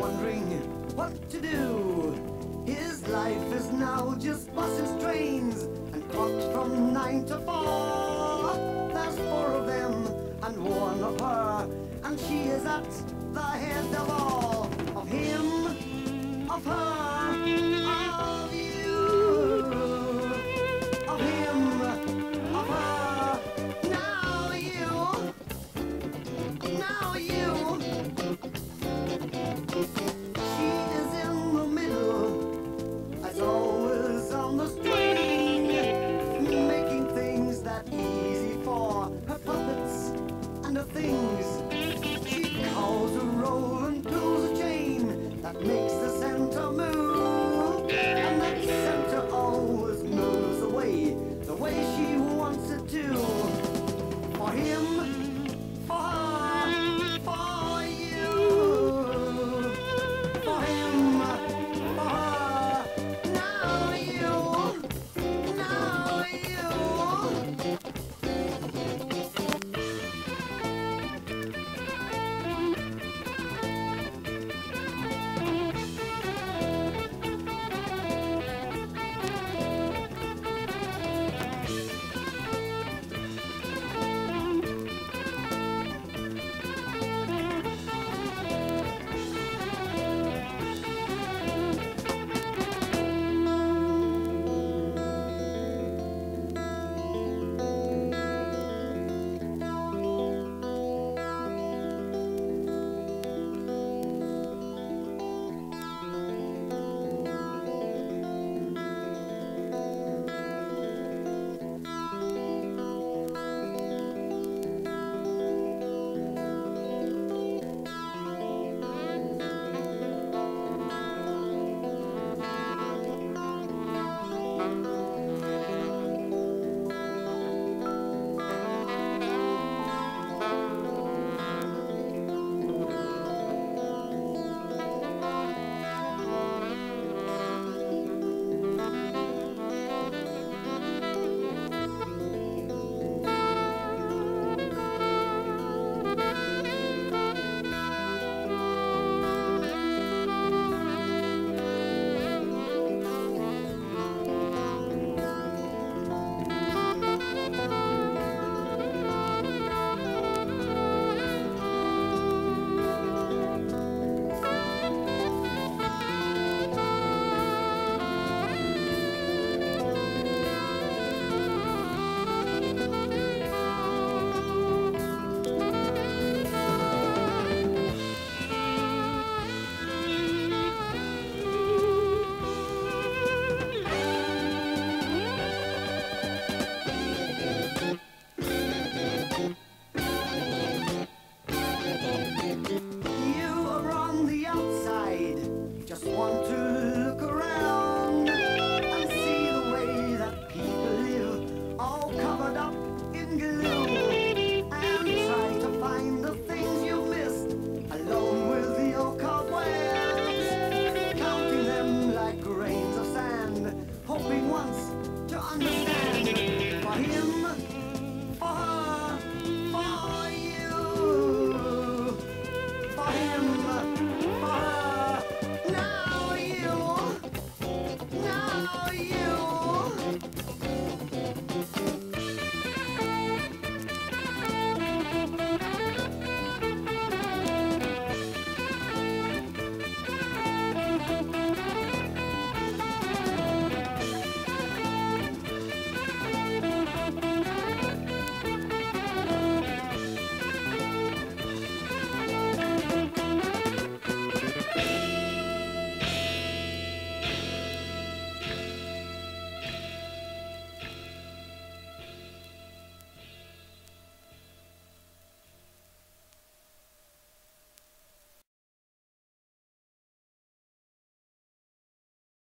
wondering what to do. His life is now just buses, trains, and clocked from 9 to 4. There's 4 of them and 1 of her, and she is at the head of all. Of him, of her, of you. Of him, of her, now you. Now you. She is in the middle, as always on the string, making things that easy for her puppets and her things. She calls a roll and pulls a chain that makes the center move, and that center always moves the way she wants it to. For him, for her, for you. For him, for her, now you, now you. Want to look around and see the way that people live, all covered up in glue.